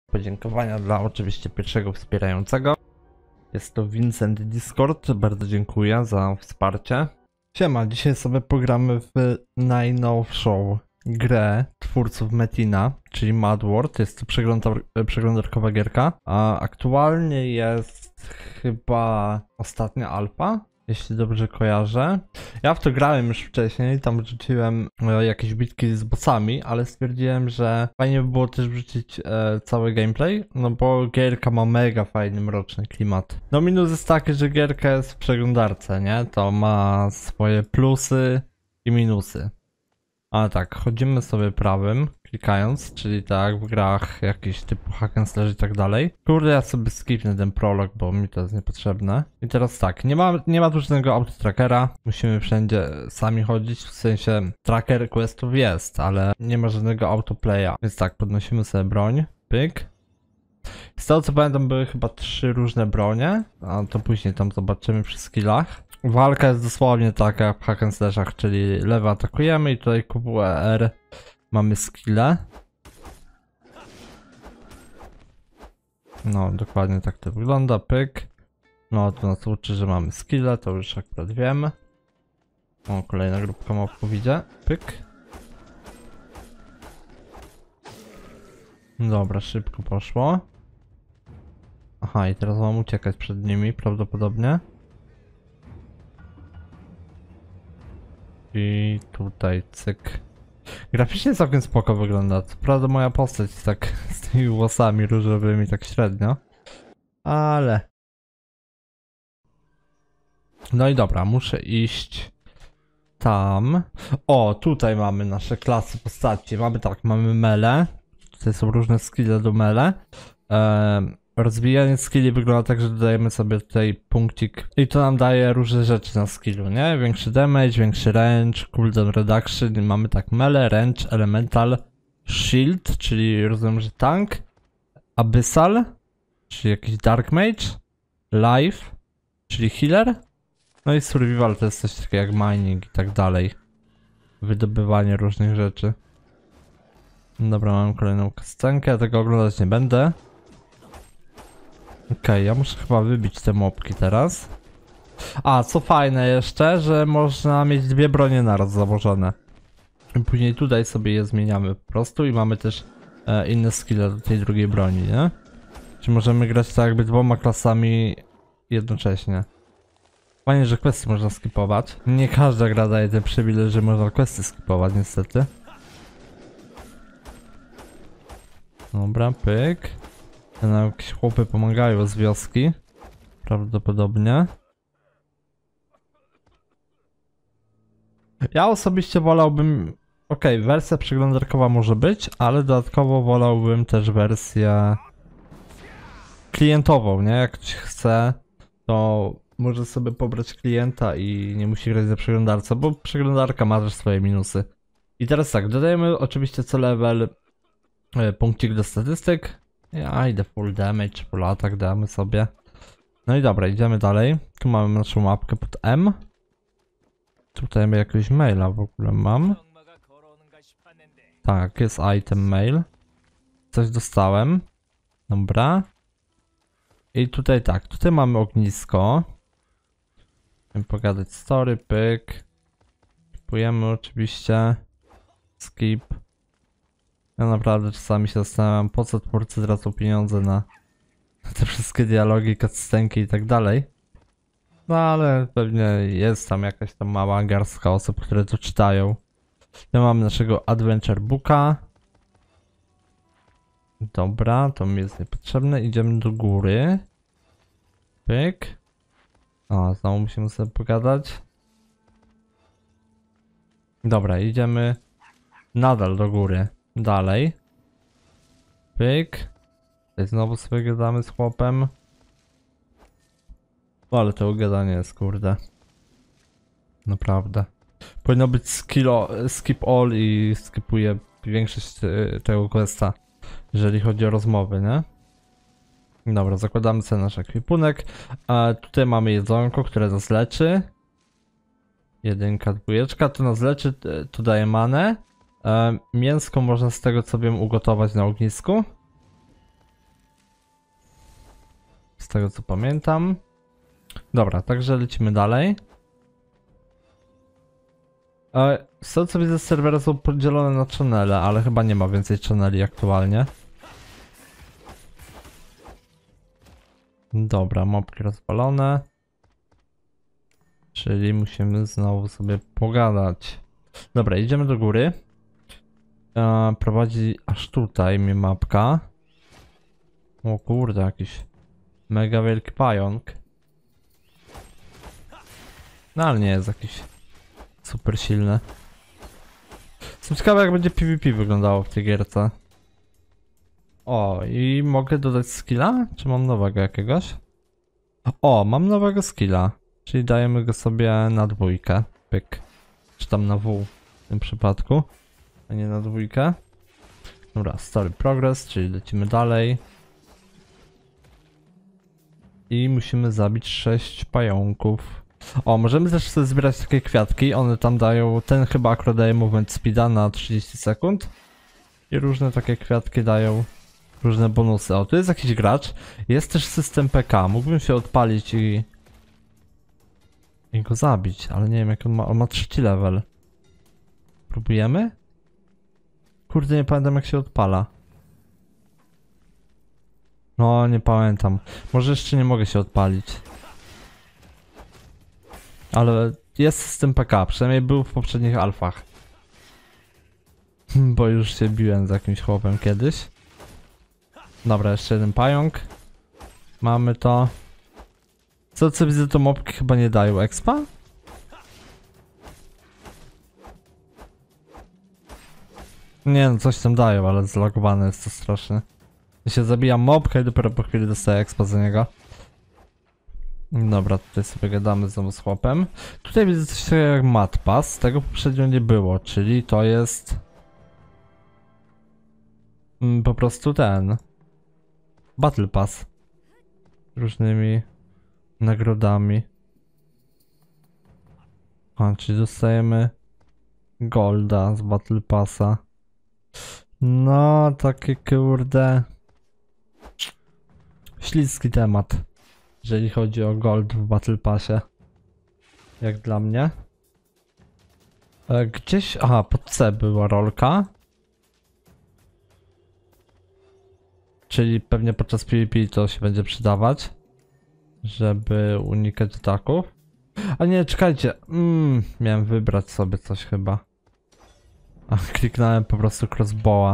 Podziękowania dla oczywiście pierwszego wspierającego. Jest to Vincent Discord, bardzo dziękuję za wsparcie. Siema, dzisiaj sobie pogramy w najnowszą grę twórców Metina, czyli Mad World. Jest to przeglądarkowa gierka, a aktualnie jest chyba ostatnia alfa, jeśli dobrze kojarzę. Ja w to grałem już wcześniej, tam wrzuciłem jakieś bitki z bossami, ale stwierdziłem, że fajnie by było też wrzucić cały gameplay, no bo gierka ma mega fajny, mroczny klimat. No minus jest taki, że gierka jest w przeglądarce, nie? To ma swoje plusy i minusy. Ale tak, chodzimy sobie prawym, klikając, czyli tak w grach jakiś typu hack and slash i tak dalej. Kurde, ja sobie skipnę ten prolog, bo mi to jest niepotrzebne. I teraz tak, nie ma dużego autotrackera, musimy wszędzie sami chodzić, w sensie tracker questów jest, ale nie ma żadnego autoplaya. Więc tak, podnosimy sobie broń, pyk. Z tego co pamiętam były chyba 3 różne bronie, a to później tam zobaczymy przy skillach. Walka jest dosłownie taka jak w hack and slashach, czyli lewo atakujemy i tutaj QWR mamy skille. No dokładnie tak to wygląda, pyk. No to nas uczy, że mamy skille, to już akurat wiemy. O, kolejna grupka mobków idzie, pyk. Dobra, szybko poszło. Aha, i teraz mam uciekać przed nimi prawdopodobnie. I tutaj cyk. Graficznie całkiem spoko wygląda. Co prawda moja postać tak z tymi włosami różowymi tak średnio. Ale... No i dobra, muszę iść tam. O, tutaj mamy nasze klasy postaci. Mamy tak, mamy mele. Tutaj są różne skille do mele. Rozwijanie skilli wygląda tak, że dodajemy sobie tutaj punkcik i to nam daje różne rzeczy na skillu, nie? Większy damage, większy range, cooldown reduction. Mamy tak melee, range, elemental, shield, czyli rozumiem, że tank, abyssal, czyli jakiś dark mage, life, czyli healer, no i survival to jest coś takiego jak mining i tak dalej. Wydobywanie różnych rzeczy. Dobra, mam kolejną scenkę, ja tego oglądać nie będę. Okej, ja muszę chyba wybić te mopki teraz. A, co fajne jeszcze, że można mieć 2 bronie naraz założone. I później tutaj sobie je zmieniamy po prostu i mamy też inne skille do tej drugiej broni, nie? Czyli możemy grać tak jakby 2 klasami jednocześnie. Fajnie, że questy można skipować. Nie każda gra daje ten przywilej, że można questy skipować niestety. Dobra, pyk. Nam jakieś chłopy pomagają z wioski. Prawdopodobnie. Ja osobiście wolałbym... Okej, wersja przeglądarkowa może być, ale dodatkowo wolałbym też wersję klientową, nie? Jak ktoś chce, to może sobie pobrać klienta i nie musi grać za przeglądarce, bo przeglądarka ma też swoje minusy. I teraz tak, dodajemy oczywiście co level punkcik do statystyk. Ja idę full damage, full attack damy sobie. No i dobra, idziemy dalej. Tu mamy naszą mapkę pod M. Tutaj jakiegoś maila w ogóle mam. Tak, jest item mail. Coś dostałem. Dobra. I tutaj tak, tutaj mamy ognisko. Chcemy pogadać story, pyk. Skipujemy oczywiście. Skip. Ja naprawdę czasami się zastanawiam, po co twórcy tracą pieniądze na te wszystkie dialogi, cutscenki i tak dalej. No ale pewnie jest tam jakaś tam mała garstka osób, które to czytają. Ja mam naszego adventure booka. Dobra, to mi jest niepotrzebne. Idziemy do góry. Pyk. O, znowu musimy sobie pogadać. Dobra, idziemy nadal do góry. Dalej. Pyk. Tutaj znowu sobie gadamy z chłopem. O, ale to gadanie jest, kurde. Naprawdę. Powinno być skip all i skipuję większość tego questa, jeżeli chodzi o rozmowy, nie? Dobra, zakładamy sobie nasz ekwipunek. Tutaj mamy jedzonko, które nas leczy. 1, 2, to nas leczy, tu daje manę. Mięsko można z tego co wiem ugotować na ognisku. tego co pamiętam. Dobra, także lecimy dalej. Z tego co widzę, serwery są podzielone na channele, ale chyba nie ma więcej channeli aktualnie. Dobra, mopki rozwalone. Czyli musimy znowu sobie pogadać. Dobra, idziemy do góry. Prowadzi aż tutaj mnie mapka. O kurde, jakiś mega wielki pająk. No ale nie jest jakiś super silny. Jestem ciekawy, jak będzie PvP wyglądało w tej gierce. O, i mogę dodać skilla? Czy mam nowego jakiegoś? O, mam nowego skilla. Czyli dajemy go sobie na dwójkę. Pyk. Czy tam na W w tym przypadku, a nie na dwójkę. Dobra, story progress, czyli lecimy dalej. I musimy zabić 6 pająków. O, możemy też sobie zbierać takie kwiatki. One tam dają, ten chyba akurat daje movement speeda na 30 sekund. I różne takie kwiatki dają różne bonusy. O, tu jest jakiś gracz. Jest też system PK. Mógłbym się odpalić i go zabić, ale nie wiem jak on ma. On ma 3 level. Próbujemy? Kurde, nie pamiętam jak się odpala. No, nie pamiętam. Może jeszcze nie mogę się odpalić. Ale jest system PK, przynajmniej był w poprzednich alfach. Bo już się biłem z jakimś chłopem kiedyś. Dobra, jeszcze jeden pająk. Mamy to. Co widzę, to mopki chyba nie dają expa? Nie no, coś tam dają, ale zlagowane jest to strasznie. Ja się zabijam mopkę i dopiero po chwili dostaję expa za niego. Dobra, tutaj sobie gadamy znowu z chłopem. Tutaj widzę coś takiego jak Mad Pass, tego poprzednio nie było, czyli to jest... po prostu ten... Battle Pass. Różnymi nagrodami. A, czyli dostajemy Golda z Battle Passa. No, taki kurde... śliski temat, jeżeli chodzi o Gold w Battle Passie. Jak dla mnie. Gdzieś... Aha, pod C była rolka. Czyli pewnie podczas PvP to się będzie przydawać, żeby unikać ataków. A nie, czekajcie. Miałem wybrać sobie coś chyba. A, kliknąłem po prostu crossbowa.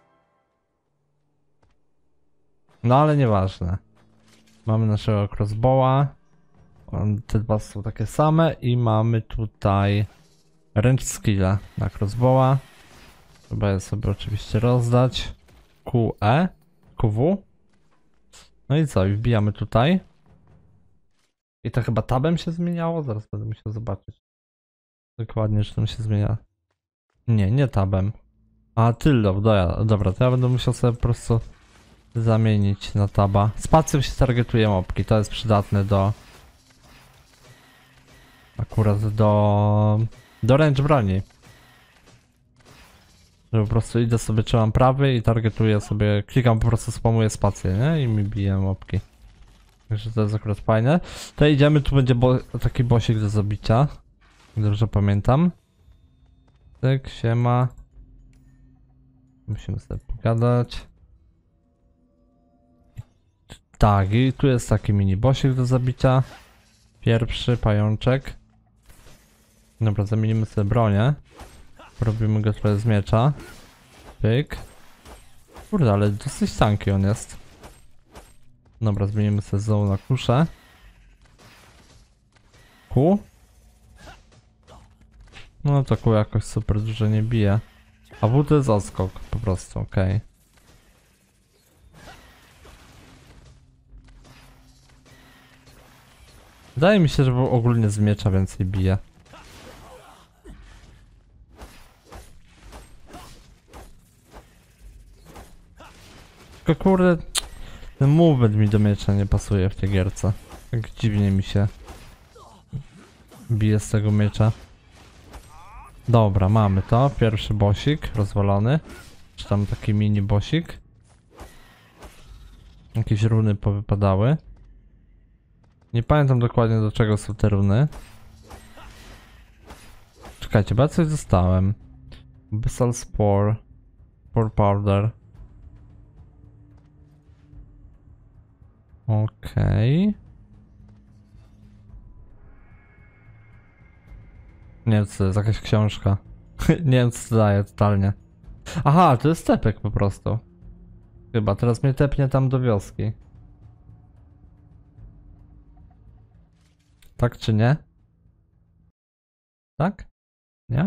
No ale nieważne. Mamy naszego crossbowa. Te dwa są takie same i mamy tutaj range skilla na crossbowa. Trzeba je sobie oczywiście rozdać. QE, QW. No i co? I wbijamy tutaj. I to chyba tabem się zmieniało? Zaraz będę musiał zobaczyć. Dokładnie, czy tam się zmienia. Nie, nie tabem. A, tyldą, dobra, to ja będę musiał sobie po prostu zamienić na taba. Spacją się targetuje mopki, to jest przydatne do... Akurat do range broni. Że po prostu idę sobie, trzymam prawy i targetuję sobie, klikam po prostu, spamuję spację, nie? I mi bije mopki. Także to jest akurat fajne. To idziemy, tu będzie taki bossik do zabicia. Dobrze pamiętam. Tak, siema. Musimy sobie pogadać. Tak, i tu jest taki mini bossik do zabicia. Pierwszy pajączek. Dobra, zamienimy sobie bronię. Robimy go trochę z miecza. Pyk. Kurde, ale dosyć tanki on jest. Dobra, zmienimy sobie znowu na kuszę. Ku? No to ku jakoś super dużo nie bije. A W to jest odskok po prostu, okej. Wydaje mi się, że ogólnie z miecza więcej bije. Tylko kurde, ten movement mi do miecza nie pasuje w tej gierce. Tak dziwnie mi się bije z tego miecza. Dobra, mamy to. Pierwszy bossik rozwalony. Czy tam taki mini bossik. Jakieś runy powypadały. Nie pamiętam dokładnie do czego są te runy. Czekajcie, bo ja coś dostałem. Abyssal Spore. Spore Powder. Okej. Nie wiem co to jest, jakaś książka. Nie wiem co to daje totalnie. Aha, to jest tepek po prostu. Chyba, teraz mnie tepnie tam do wioski. Tak czy nie? Tak? Nie?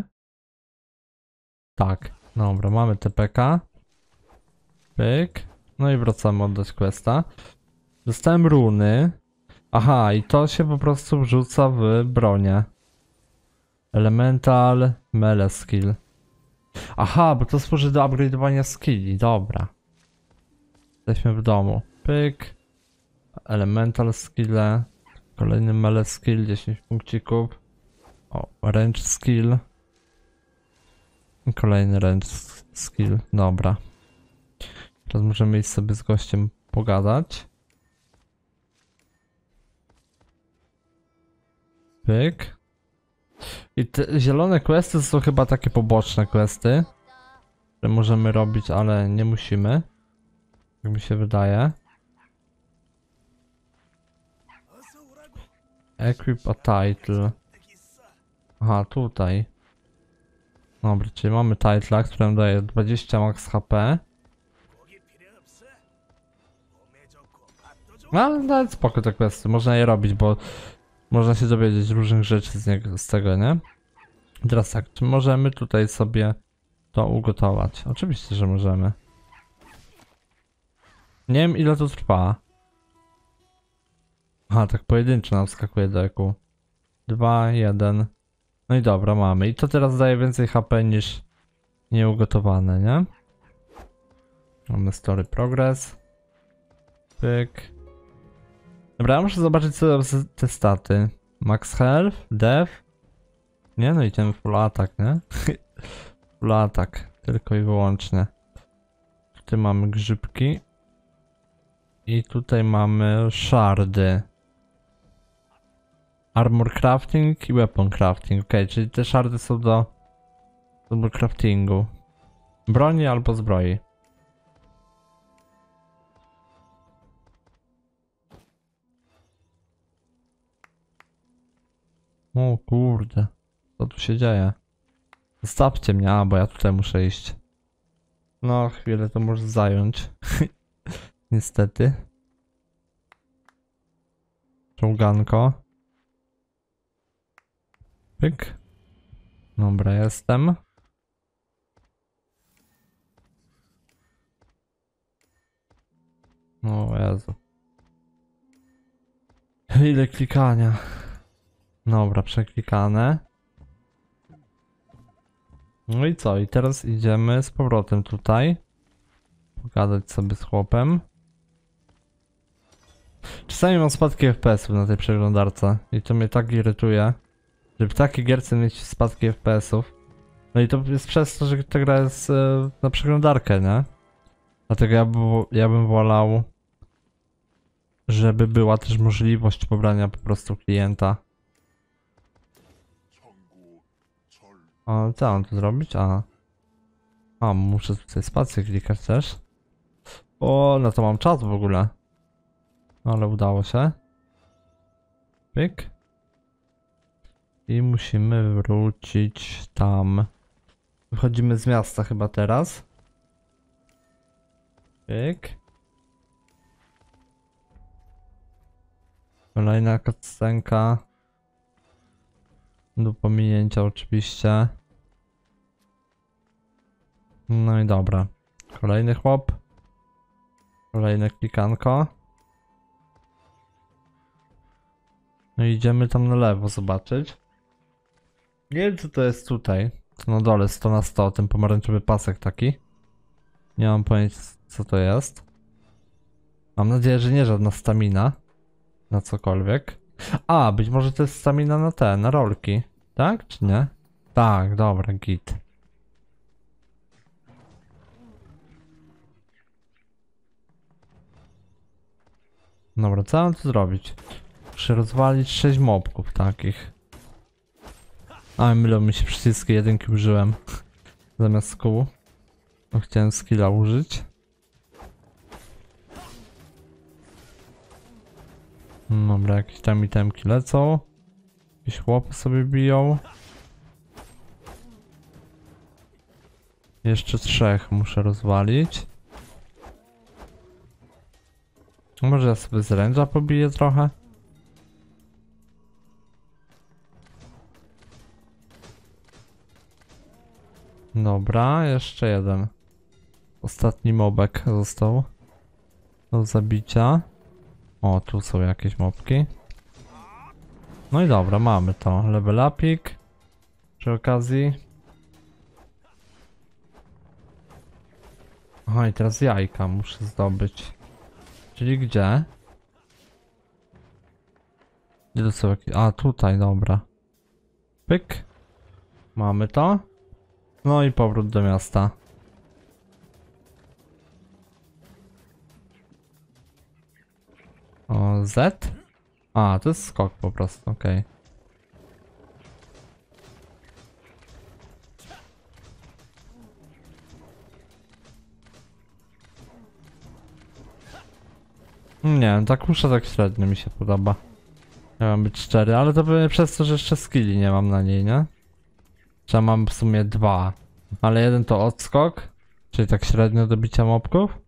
Tak. Dobra, mamy TPK. Pyk. No i wracamy oddać questa. Dostałem runy. Aha, i to się po prostu wrzuca w bronię. Elemental melee skill. Aha, bo to służy do upgrade'owania skilli. Dobra. Jesteśmy w domu. Pyk. Elemental skille. Kolejny melee skill, 10 punkcików. O, range skill. Kolejny range skill. Dobra. Teraz możemy iść sobie z gościem pogadać. Pyk. I te zielone questy są chyba takie poboczne questy, które możemy robić, ale nie musimy. Jak mi się wydaje. Equip a title. Aha, tutaj. Dobra, czyli mamy title, który nam daje 20 max HP. No, ale nawet spoko te questy, można je robić, bo można się dowiedzieć różnych rzeczy z tego, nie? I teraz tak, czy możemy tutaj sobie to ugotować? Oczywiście, że możemy. Nie wiem ile to trwa. Aha, tak pojedynczo nam wskakuje do eku. 2, 1. No i dobra, mamy. I to teraz daje więcej HP niż nieugotowane, nie? Mamy story progress. Pyk. Dobra, ja muszę zobaczyć co te staty. Max health, death. Nie, no i ten full attack, nie? Full attack, tylko i wyłącznie. Tutaj mamy grzybki. I tutaj mamy shardy. Armor crafting i weapon crafting. Ok, czyli te shardy są do craftingu. Broni albo zbroi. O kurde. Co tu się dzieje? Zostawcie mnie, bo ja tutaj muszę iść. No, chwilę to może zająć. Niestety. Czołganko. Pyk. Dobra, jestem. O Jezu. Ile klikania. Dobra, przeklikane. No i co? I teraz idziemy z powrotem tutaj. Pogadać sobie z chłopem. Czasami mam spadki FPS-ów na tej przeglądarce. I to mnie tak irytuje. Żeby w takiej gierce mieć spadki FPS-ów. No i to jest przez to, że ta gra jest na przeglądarkę, nie? Dlatego ja bym wolał, żeby była też możliwość pobrania po prostu klienta. A co mam tu zrobić? A muszę tutaj spację klikać też. O, no to mam czas w ogóle. No, ale udało się. Pyk. I musimy wrócić tam. Wychodzimy z miasta chyba teraz. Pyk. Kolejna cutscenka. Do pominięcia oczywiście. No i dobra. Kolejny chłop. Kolejne klikanko. No i idziemy tam na lewo zobaczyć. Nie wiem co to jest tutaj. To na dole 100 na 100, ten pomarańczowy pasek taki. Nie mam pojęcia co to jest. Mam nadzieję, że nie żadna stamina. Na cokolwiek. A, być może to jest stamina na te, na rolki. Tak czy nie? Tak, dobra, git. Dobra, co mam tu zrobić? Muszę rozwalić 6 mobków takich. A, mylą mi się przyciski, jedynki użyłem. Zamiast kół. No, chciałem skilla użyć. Dobra, jakieś tam itemki lecą. Jakieś chłopy sobie biją. Jeszcze 3 muszę rozwalić. Może ja sobie z ręcza pobiję trochę? Dobra, jeszcze jeden. Ostatni mobek został do zabicia. O, tu są jakieś mobki. No i dobra, mamy to. Level upik. Przy okazji. Aha, i teraz jajka muszę zdobyć. Czyli gdzie? Gdzie to są jakieś... A, tutaj, dobra. Pyk. Mamy to. No i powrót do miasta. O, Z? A, to jest skok po prostu, okej. Nie wiem, ta kusza tak średnio mi się podoba. Ja mam być 4, ale to pewnie przez to, że jeszcze skilli nie mam na niej, nie? Czy ja mam w sumie 2. Ale jeden to odskok, czyli tak średnio do bicia mobków.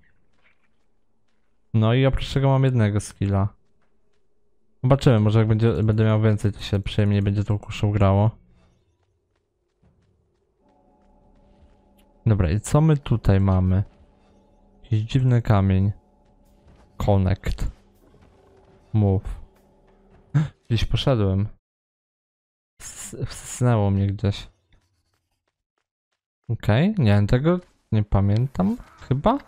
No i oprócz tego mam jednego skilla. Zobaczymy, może jak będę miał więcej, to się przyjemniej będzie tą kuszą grało. Dobra, i co my tutaj mamy? Jakiś dziwny kamień. Connect. Move. Gdzieś poszedłem. Wsnęło mnie gdzieś. Okej, nie, tego nie pamiętam. Chyba?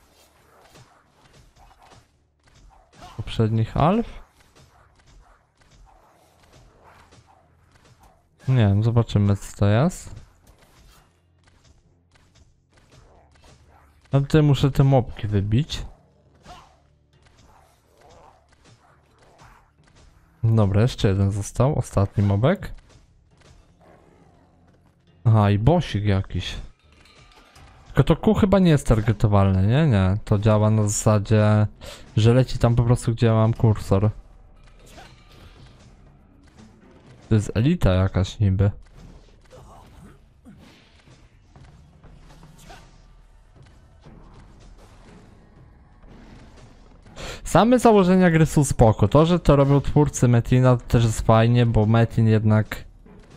Poprzednich alf? Nie wiem, zobaczymy co to jest. No tutaj muszę te mopki wybić. Dobra, jeszcze jeden został, ostatni mobek. Aha, i bossik jakiś. Tylko to kół chyba nie jest targetowalne, nie? Nie, to działa na zasadzie, że leci tam po prostu, gdzie ja mam kursor. To jest elita jakaś niby. Same założenia gry są spoko. To, że to robią twórcy Metina, to też jest fajnie, bo Metin jednak...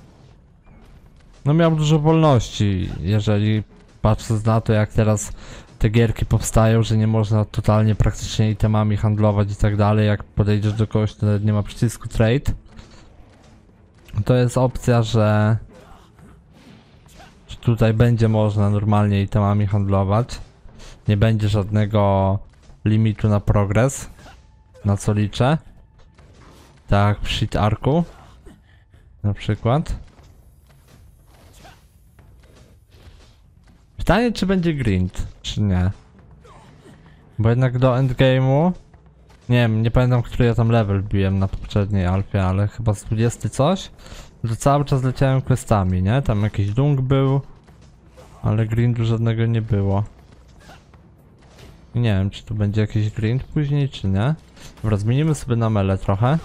No miał dużo wolności, jeżeli patrząc na to, jak teraz te gierki powstają, że nie można totalnie praktycznie itemami handlować i tak dalej, jak podejdziesz do kogoś, to nawet nie ma przycisku trade. To jest opcja, że tutaj będzie można normalnie itemami handlować. Nie będzie żadnego limitu na progres, na co liczę. Tak, w Shit Arku na przykład. Pytanie, czy będzie grind, czy nie. Bo jednak do endgame'u, nie wiem, nie pamiętam, który ja tam level biłem na poprzedniej alfie, ale chyba z 20 coś. To cały czas leciałem questami, nie? Tam jakiś dunk był, ale grindu żadnego nie było. Nie wiem, czy tu będzie jakiś grind później, czy nie. Dobra, zmienimy sobie na melee trochę.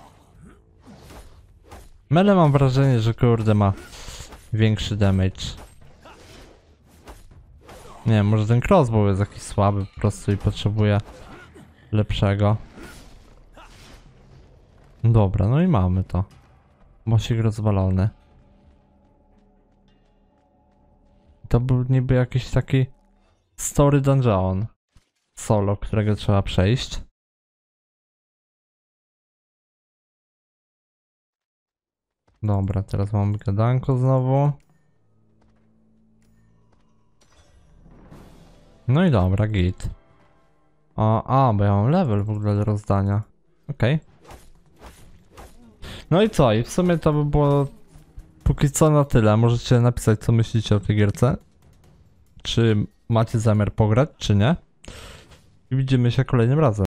Melee mam wrażenie, że kurde ma większy damage. Nie wiem, może ten crossbow jest jakiś słaby po prostu i potrzebuje lepszego. Dobra, no i mamy to. Mosik rozwalony. To był niby jakiś taki story dungeon solo, którego trzeba przejść. Dobra, teraz mamy gadanko znowu. No i dobra, git. Bo ja mam level w ogóle do rozdania. Okej. No i co? I w sumie to by było póki co na tyle. Możecie napisać, co myślicie o tej gierce. Czy macie zamiar pograć, czy nie? I widzimy się kolejnym razem.